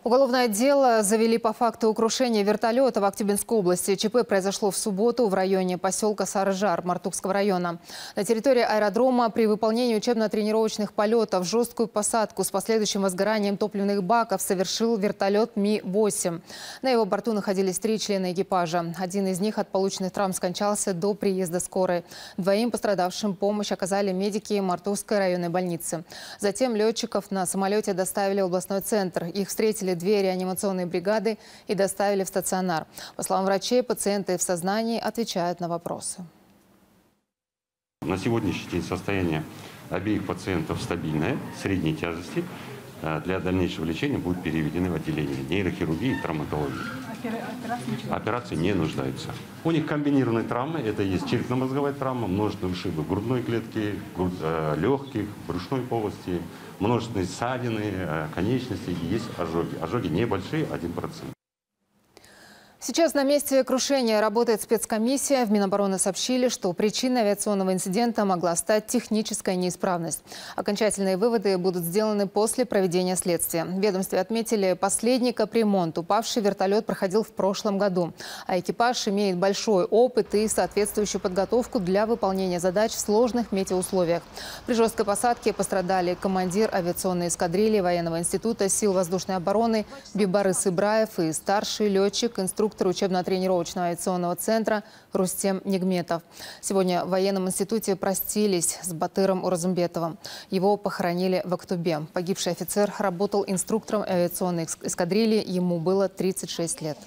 Уголовное дело завели по факту крушения вертолета в Актюбинской области. ЧП произошло в субботу в районе поселка Сарыжар Мартукского района. На территории аэродрома при выполнении учебно-тренировочных полетов жесткую посадку с последующим возгоранием топливных баков совершил вертолет Ми-8. На его борту находились 3 члена экипажа. Один из них от полученных травм скончался до приезда скорой. 2 пострадавшим помощь оказали медики Мартукской районной больницы. Затем летчиков на самолете доставили в областной центр. Их встретили 2 реанимационные бригады и доставили в стационар. По словам врачей, пациенты в сознании отвечают на вопросы. На сегодняшний день состояние обеих пациентов стабильное, средней тяжести. Для дальнейшего лечения будут переведены в отделение нейрохирургии и травматологии. Операции не нуждаются. У них комбинированные травмы. Это есть черепно-мозговая травма, множественные ушибы грудной клетки, легких, брюшной полости, множественные ссадины, конечности. И есть ожоги. Ожоги небольшие, 1%. Сейчас на месте крушения работает спецкомиссия. В Минобороны сообщили, что причиной авиационного инцидента могла стать техническая неисправность. Окончательные выводы будут сделаны после проведения следствия. В ведомстве отметили последний капремонт. Упавший вертолет проходил в прошлом году. А экипаж имеет большой опыт и соответствующую подготовку для выполнения задач в сложных метеоусловиях. При жесткой посадке пострадали командир авиационной эскадрильи военного института сил воздушной обороны Бибарыс Ибраев и старший летчик, инструктор учебно-тренировочного авиационного центра Рустем Нигметов. Сегодня в военном институте простились с Батыром Уразымбетовым. Его похоронили в Актубе. Погибший офицер работал инструктором авиационной эскадрильи. Ему было 36 лет.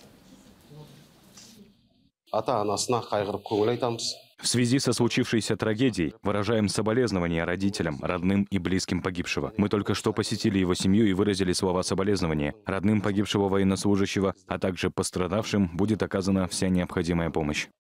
В связи со случившейся трагедией выражаем соболезнования родителям, родным и близким погибшего. Мы только что посетили его семью и выразили слова соболезнования. Родным погибшего военнослужащего, а также пострадавшим будет оказана вся необходимая помощь.